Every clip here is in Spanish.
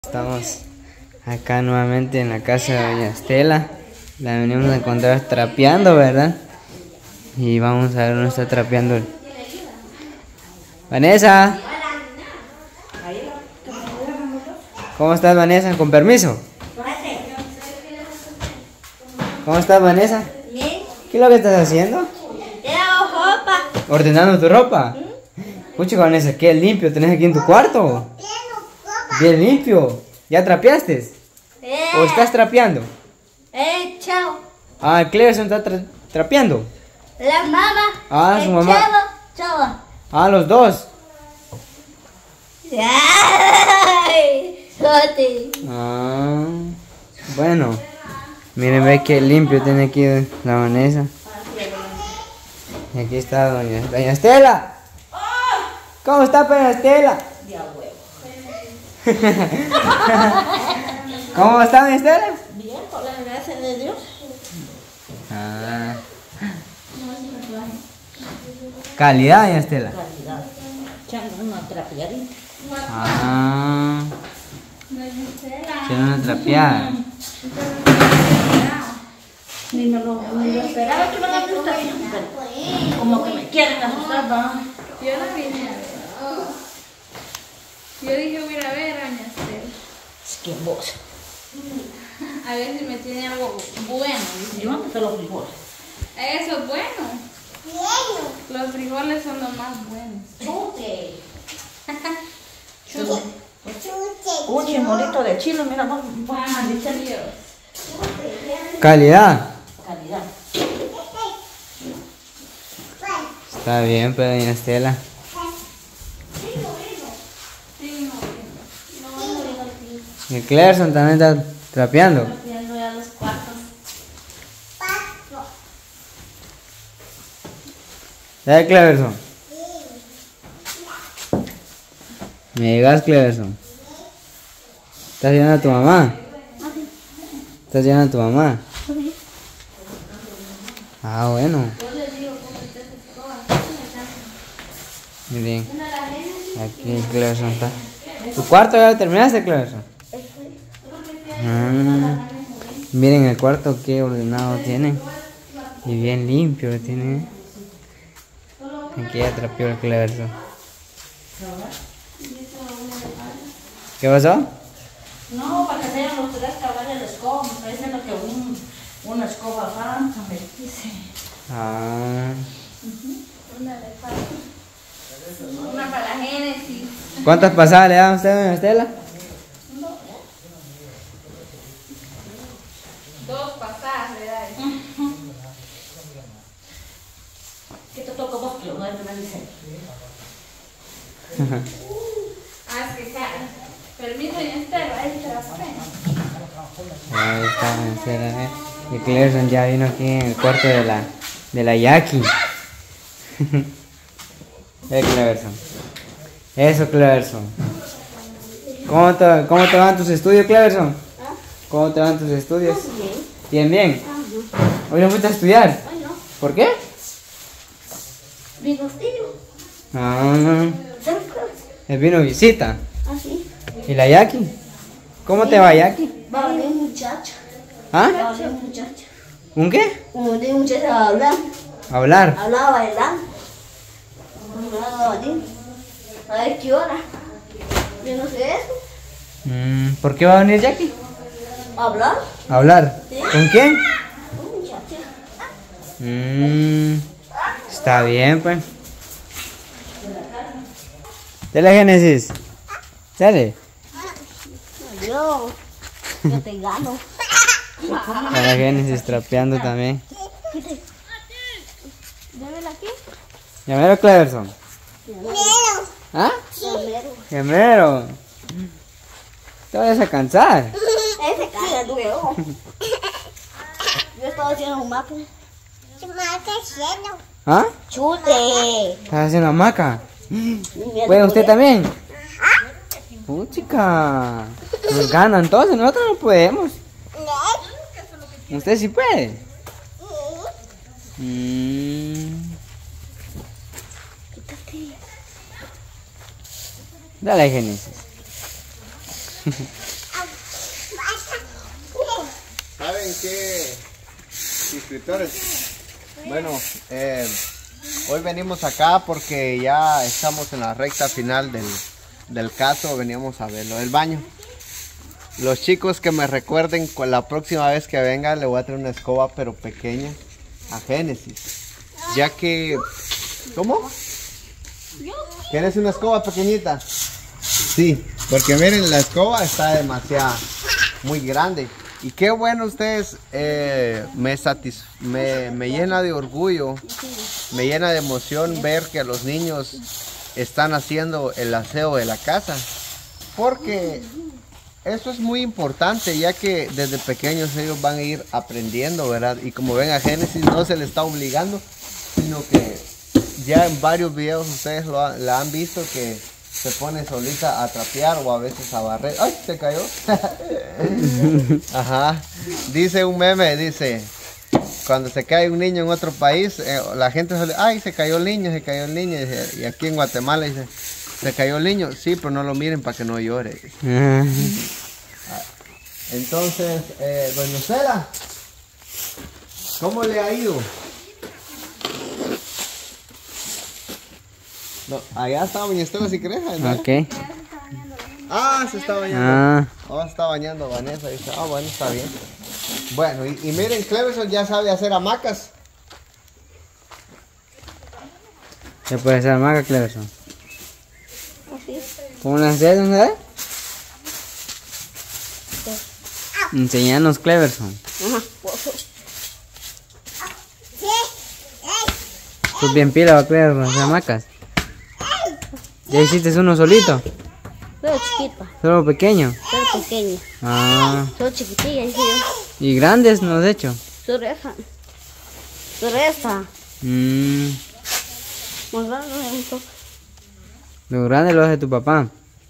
Estamos acá nuevamente en la casa de doña Estela. La venimos a encontrar trapeando, ¿verdad? Y vamos a ver dónde está trapeando. Vanessa. ¿Cómo estás, Vanessa? Con permiso. ¿Cómo estás, Vanessa? Bien. ¿Qué es lo que estás haciendo? Lavo ropa. ¿Ordenando tu ropa? Pucha, Vanessa, ¿qué limpio tenés aquí en tu cuarto? Bien limpio. ¿Ya trapeaste? ¿O estás trapeando? Chao. Ah, Cleverson está trapeando. La mamá. Ah, su mamá. Chao. Ah, los dos. Ay, jote. Ah, bueno. Miren, ve qué limpio tiene aquí la Vanessa. Y aquí está doña Estela. ¿Cómo está, doña Estela? ¿Cómo está, doña Estela? Bien, por la gracia de Dios. Ah. Calidad, doña Estela. Calidad. Echando una trapeadita. Ah. Tiene una trapeada. Ni lo esperaba que me hagan esta pero como que me quieren asustar, ¿no? Yo la vine a ver. Yo dije voy a ir a ver a doña Estela. Es que vos. A ver si me tiene algo bueno. Dice. Yo antes de los frijoles. Eso es bueno. Los frijoles son los más buenos. Chute. Chute. Un chimolito de chile, mira, vamos a decir Dios. Calidad. calidad. Está bien, pero doña Estela. Y Cleverson también está trapeando. Viendo ya los cuartos. ¿Sabes, Cleverson? ¿Me llegas, Cleverson? ¿Estás viendo a tu mamá? ¿Estás viendo a tu mamá? Ah, bueno. Miren, aquí Cleverson está. ¿Tu cuarto ya lo terminaste, Cleverson? Ah, miren el cuarto que ordenado tiene. Y bien limpio lo tiene. Aquí ya trapeó el Cleverson. ¿Qué pasó? No, para que sean los tres cabales de escoba. Me está diciendo que una escoba falta, me dice. Ah. Una para la Génesis. ¿Cuántas pasadas le da a usted, doña Estela? 2 pasadas le da. ¿Qué te toca vos? Que lo voy a tener dice. Ah, es que permiso, doña Estela. Ahí trapea. Ahí está, doña Estela. Y Cleverson ya vino aquí en el cuarto de la Jackie. Cleverson. Eso, Cleverson. ¿Cómo te van tus estudios, Cleverson? ¿Cómo te van tus estudios? Bien, bien. Hoy no fuiste a estudiar. ¿Por qué? Vino tío. Ah, él vino visita. Así. ¿Y la Jackie? ¿Cómo te va, Jackie? Va a venir un muchacho. ¿Ah? Va a venir un muchacho. ¿Un qué? Un muchacho a hablar. Hablar. Hablaba bailando. A ver qué hora. Yo no sé eso. ¿Por qué va a venir Jackie? ¿Hablar? A hablar. Sí. ¿Con quién? Un muchacho. Está bien, pues. Dale, Génesis. Dale. Yo te gano. Dale, Génesis trapeando también. Démela aquí. Llamero, Cleverson. ¿Ah? Gemero. Te vayas a cansar. Ese cara luego. Yo estaba haciendo un mapa. ¿Ah? Chute. ¿Estás haciendo hamaca? ¿Puede usted también? Chica. Nos ganan entonces, nosotros no podemos. ¿Usted sí puede? Dale, Génesis. ¿saben qué, suscriptores? Bueno, hoy venimos acá porque ya estamos en la recta final del caso. Veníamos a ver lo del baño. Los chicos que me recuerden, con la próxima vez que venga le voy a traer una escoba pero pequeña a Génesis, ya que... ¿Cómo? ¿Quieres una escoba pequeñita? Sí, porque miren, la escoba está demasiado, muy grande. Y qué bueno ustedes, me llena de orgullo, me llena de emoción ver que los niños están haciendo el aseo de la casa. Porque eso es muy importante, ya que desde pequeños ellos van a ir aprendiendo, ¿verdad? Y como ven, a Génesis no se le está obligando, sino que ya en varios videos ustedes la han visto que se pone solita a trapear o a veces a barrer. ¡Ay! Se cayó. Ajá. Dice un meme, dice, cuando se cae un niño en otro país, la gente suele, ¡ay! Se cayó el niño, se cayó el niño. Y aquí en Guatemala dice, ¿se cayó el niño? Sí, pero no lo miren para que no llore. Entonces, doña Cela, ¿cómo le ha ido? No, allá está doña Estela, si crees. ¿No? Ok. Ah, se está bañando. Se está bañando Vanessa. Dice, bueno, está bien. Bueno, y miren, Cleverson ya sabe hacer hamacas. ¿Se puede hacer hamaca, Cleverson? ¿Cómo las haces, no sabes? Enseñanos, Cleverson. ¿Tú bien pila va, Cleverson, hacer hamacas? ¿Ya hiciste uno solito? Solo chiquito. ¿Solo pequeño? Solo pequeño. Solo chiquitilla, hice yo. ¿Y grandes no has hecho? Solo esa. Solo esa. Más grande un poco. Lo grande lo hace tu papá.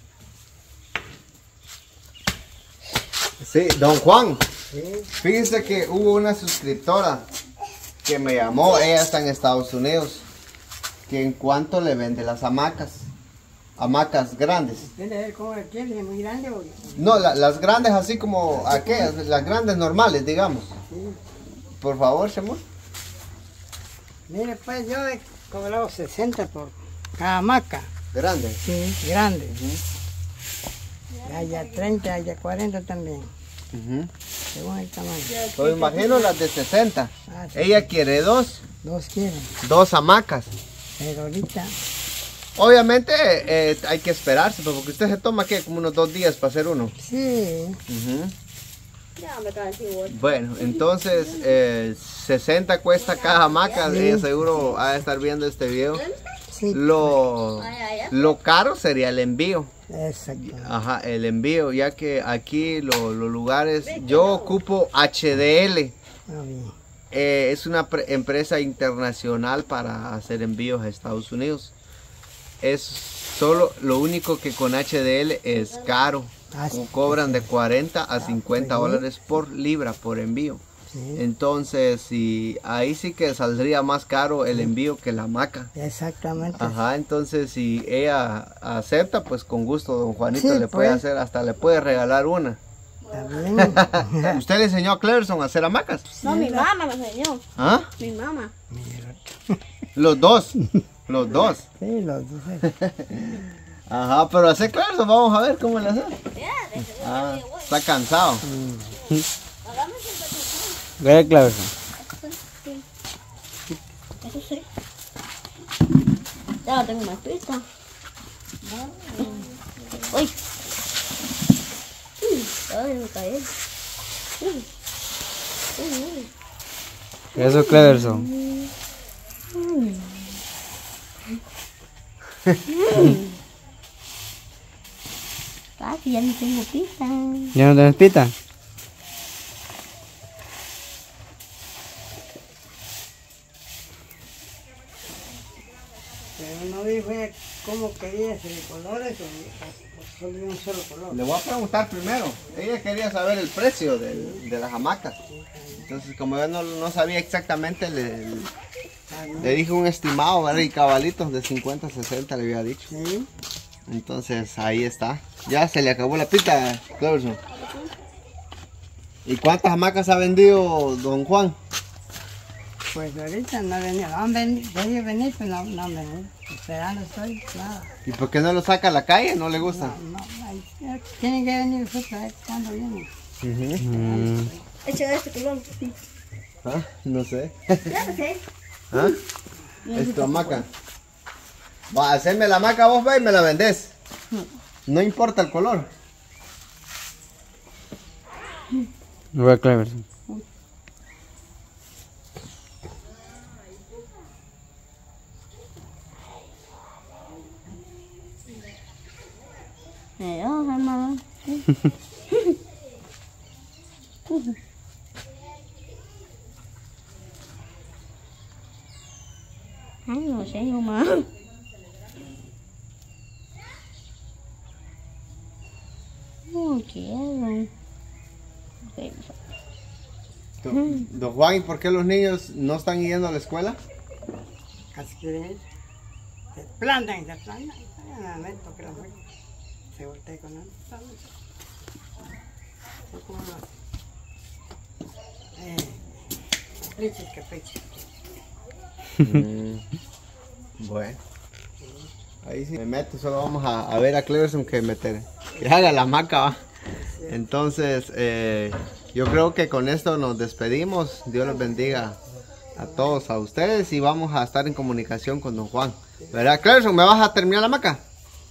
Sí, don Juan. Fíjense que hubo una suscriptora que me llamó, ella está en Estados Unidos, que en cuanto le vende las hamacas. Hamacas grandes. ¿Cómo quiere? ¿Muy grande o...? No, las grandes así como aquellas, las grandes normales, digamos. Sí. Por favor, Shemur. Mire, pues yo he cobrado 60 por cada hamaca. Grande. Sí, grande. Hay a 30, hay a 40 también. Según el tamaño. Pues imagino las de 60. Sí. Ella quiere dos. Dos quieren. Dos hamacas. Pero ahorita... Obviamente hay que esperarse, porque usted se toma ¿qué? Como unos 2 días para hacer uno. Sí. Ya me cansé igual. Bueno, entonces 60 cuesta cada hamaca. Sí. Ella seguro ha de estar viendo este video. Sí. Lo caro sería el envío. Exacto. Ajá, el envío, ya que aquí los lugares, yo ocupo HDL. Bien. Es una empresa internacional para hacer envíos a Estados Unidos. Es solo lo único que con HDL es caro. Cobran de 40 a 50 dólares por libra por envío. Sí. Entonces, ahí sí que saldría más caro el envío que la hamaca. Exactamente. Ajá, entonces si ella acepta, pues con gusto don Juanito Sí, le puede pues. hacer, hasta le puede regalar una. También. ¿Usted le enseñó a Cleverson a hacer hamacas? No, mi mamá me enseñó. ¿Ah? Mi mamá. Los dos. Los dos. Sí, los dos. Ajá, pero hace Cleverson, vamos a ver cómo le hace. Está cansado. Ve, Cleverson. Eso sí. Ya no tengo más pista. Uy. Ay, me caí. Eso, Cleverson. Papi, ya no tengo pista. ¿Ya no tenés pita? Pero no dije cómo querías el colores o solo un solo color. Le voy a preguntar primero. Ella quería saber el precio de las hamacas. Entonces, como yo no sabía exactamente, le dije un estimado, ¿verdad? Y cabalitos de 50 a 60 le había dicho. Sí. Entonces, ahí está. Ya se le acabó la pita, Cleverson. ¿Y cuántas hamacas ha vendido don Juan? Pues ahorita no han venido. Han venido, quería venir, pero no han venido. Esperando estoy, nada. ¿Y por qué no lo saca a la calle? ¿No le gusta? Tienen que venir nosotros a ver cuándo vienen. Echa este color. ¿Ah? No sé. Ya sé. ¿Ah? Es tu hamaca. Va a hacerme la hamaca vos, ve, y me la vendés. No importa el color. Voy a Cleverson. Hermano. Ay, no sé, mamá. No quiero. Don Juan, ¿y por qué los niños no están yendo a la escuela? Casi quieren ir. Se plantan. Meto que se voltea con él. Bueno. Ahí sí me meto, solo vamos a ver a Cleverson que haga la hamaca, ¿va? Entonces, yo creo que con esto nos despedimos. Dios los bendiga a todos, a ustedes, y vamos a estar en comunicación con don Juan. ¿Verdad, Cleverson? ¿Me vas a terminar la hamaca?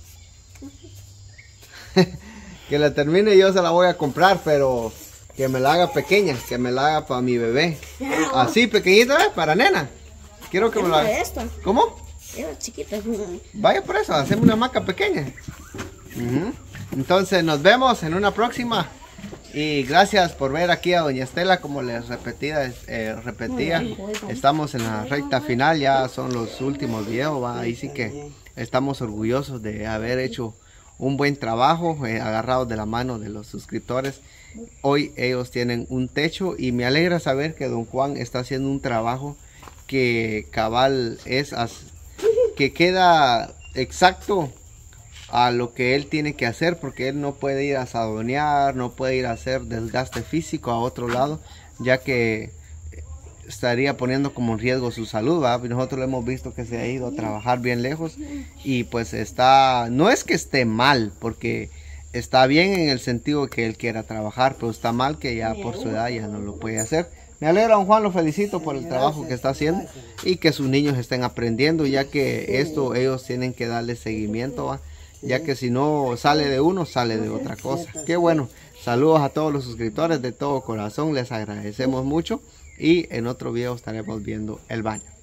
Que la termine yo se la voy a comprar, pero que me la haga pequeña, que me la haga para mi bebé. Así, pequeñita, ¿eh? Para nena. Quiero que me la haga. ¿Cómo? Era chiquita. Vaya por eso, hacemos una hamaca pequeña. Entonces nos vemos en una próxima. Y gracias por ver aquí a doña Estela, como les repetía. Estamos en la recta final, ya son los últimos videos, ¿va? Ahí sí que estamos orgullosos de haber hecho un buen trabajo, agarrados de la mano de los suscriptores. Hoy ellos tienen un techo y me alegra saber que don Juan está haciendo un trabajo que cabal que queda exacto a lo que él tiene que hacer, porque él no puede ir a sadonear, no puede ir a hacer desgaste físico a otro lado, ya que estaría poniendo como en riesgo su salud, ¿va? Nosotros lo hemos visto que se ha ido a trabajar bien lejos y pues no es que esté mal, porque está bien en el sentido que él quiera trabajar, pero está mal que ya por su edad ya no lo puede hacer. Me alegra, don Juan, lo felicito por el trabajo que está haciendo y que sus niños estén aprendiendo, ya que esto ellos tienen que darle seguimiento, ¿va? Ya que si no sale de uno, sale de otra cosa. Qué bueno. Saludos a todos los suscriptores de todo corazón, les agradecemos mucho y en otro video estaremos viendo el baño.